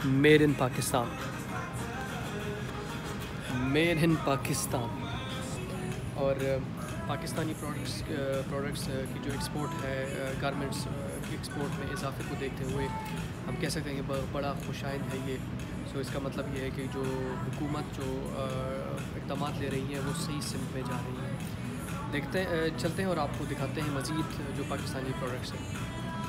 Made in Pakistan, made in Pakistan. और Pakistani products की जो एक्सपोर्ट है, गारमेंट्स की एक्सपोर्ट में इजाफे को देखते हुए हम कह सकते हैं कि बड़ा खुशाइंद है ये। सो इसका मतलब ये है कि जो हुकूमत जो इक़दाम ले रही है वो सही सिमत में जा रही है। देखते हैं, चलते हैं और आपको दिखाते हैं मज़ीद जो पाकिस्तानी प्रोडक्ट्स हैं।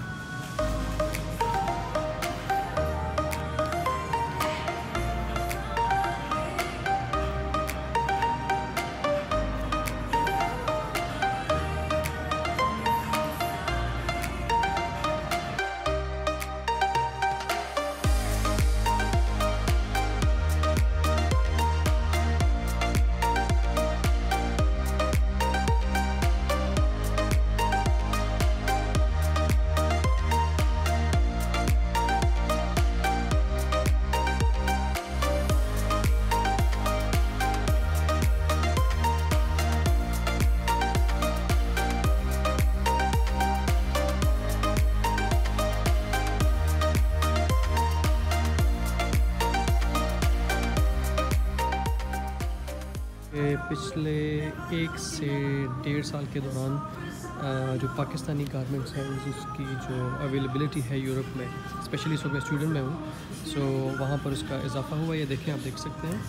पिछले 1 से 1.5 साल के दौरान जो पाकिस्तानी गारमेंट्स हैं उसकी जो अवेलेबिलिटी है यूरोप में, स्पेशली मैं स्वीडन में हूँ, सो वहाँ पर उसका इजाफा हुआ। ये देखें, आप देख सकते हैं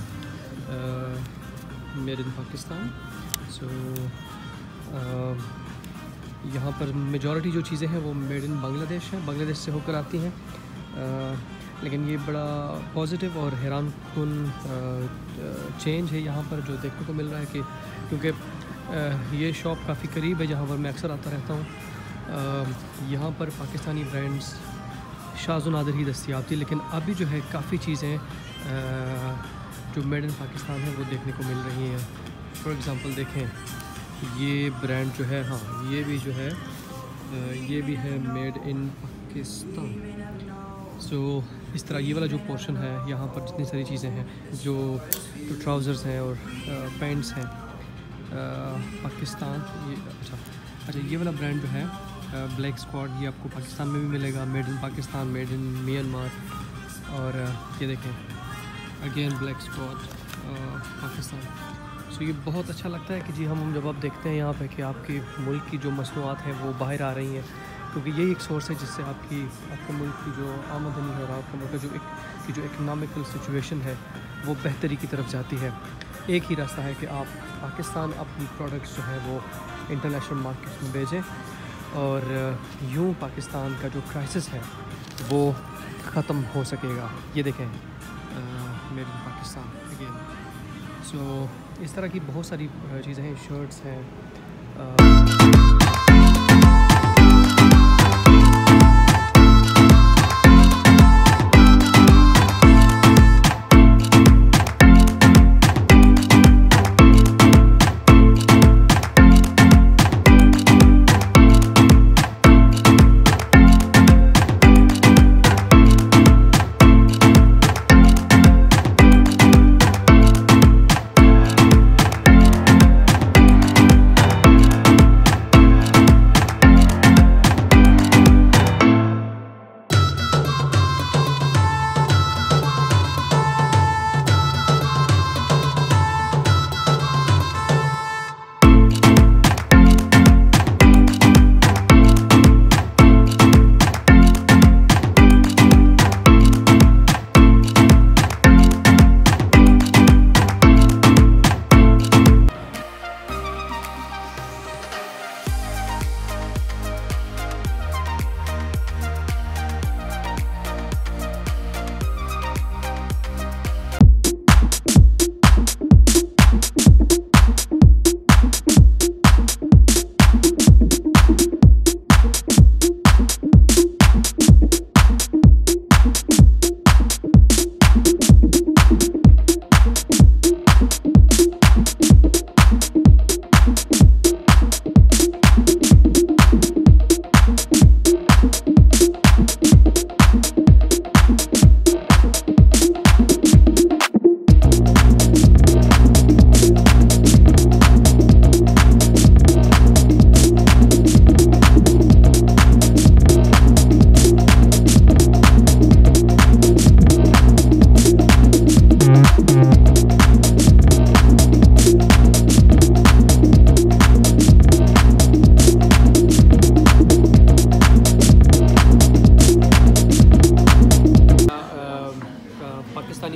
मेड इन पाकिस्तान। सो यहाँ पर मेजॉरिटी जो चीज़ें हैं वो मेड इन बांग्लादेश हैं, बांग्लादेश से होकर आती हैं। लेकिन ये बड़ा पॉजिटिव और हैरान कुन चेंज है यहाँ पर जो देखने को मिल रहा है कि क्योंकि ये शॉप काफ़ी करीब है जहाँ पर मैं अक्सर आता रहता हूँ। यहाँ पर पाकिस्तानी ब्रांड्स शाज़ व नादिर ही दस्तियाब थी, लेकिन अभी जो है काफ़ी चीज़ें जो मेड इन पाकिस्तान है वो देखने को मिल रही हैं। फॉर एग्ज़ाम्पल देखें, ये ब्रांड जो है, हाँ ये भी जो है ये भी है मेड इन पाकिस्तान। सो इस तरह ये वाला जो पोर्शन है यहाँ पर जितनी सारी चीज़ें हैं, जो ट्राउज़र्स हैं और पैंट्स हैं पाकिस्तान। ये अच्छा ये वाला ब्रांड जो है ब्लैक स्क्वाड, ये आपको पाकिस्तान में भी मिलेगा, made in Pakistan, made in Myanmar. और ये देखें again black squad Pakistan. So ये बहुत अच्छा लगता है कि जी हम जब आप देखते हैं यहाँ पे कि आपके मुल्क की जो मसनूआत हैं वो बाहर आ रही हैं, क्योंकि यही एक सोर्स है जिससे आपके मुल्क की जो आमदनी है और आपके मुल्क का जो इकनॉमिकल सिचुएशन है वो बेहतरी की तरफ जाती है। एक ही रास्ता है कि आप पाकिस्तान अपनी प्रोडक्ट्स जो है वो इंटरनेशनल मार्केट में भेजें, और यूँ पाकिस्तान का जो क्राइसिस है वो ख़त्म हो सकेगा। ये देखें made in Pakistan again. So इस तरह की बहुत सारी चीज़ें हैं, शर्ट्स हैं।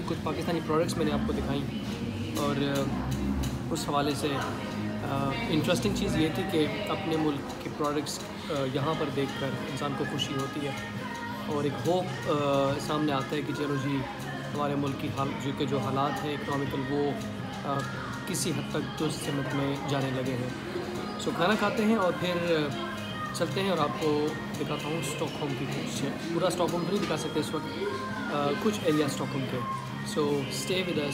कुछ पाकिस्तानी प्रोडक्ट्स मैंने आपको दिखाई और उस हवाले से इंटरेस्टिंग चीज़ ये थी कि अपने मुल्क के प्रोडक्ट्स यहाँ पर देखकर इंसान को खुशी होती है और एक होप सामने आता है कि चलो जी हमारे मुल्क की जो हालात हैं इकनॉमिकल वो किसी हद तक दुरुस्त सिमत में जाने लगे हैं। सो खाना खाते हैं और फिर चलते हैं और आपको दिखाता हूँ स्टॉकहोम की कुछ, पूरा स्टॉकहोम नहीं दिखा सकते इस वक्त, कुछ एरिया स्टॉकहोम के। So stay with us.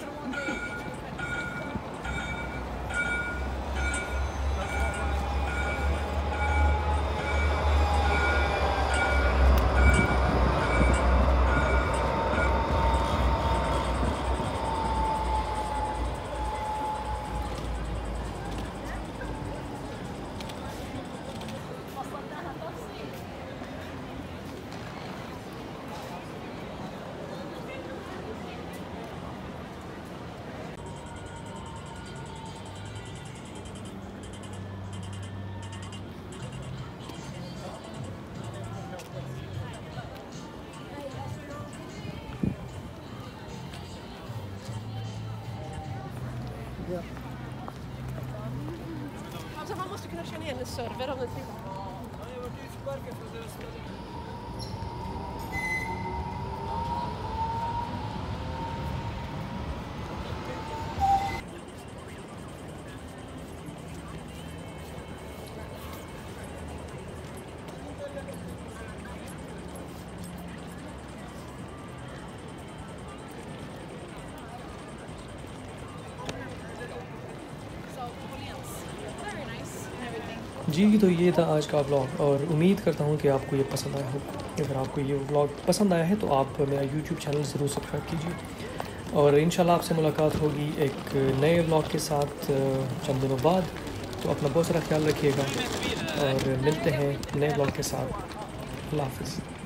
Alltså man måste kunna känna igen en server om den trillar. जी, तो ये था आज का व्लॉग और उम्मीद करता हूँ कि आपको ये पसंद आया हो। अगर आपको ये व्लॉग पसंद आया है तो आप मेरा यूट्यूब चैनल ज़रूर सब्सक्राइब कीजिए और इंशाल्लाह आपसे मुलाकात होगी एक नए व्लॉग के साथ चंद दिनों बाद। तो अपना बहुत सारा ख्याल रखिएगा और मिलते हैं नए व्लॉग के साथ। अल्लाह हाफ़िज़।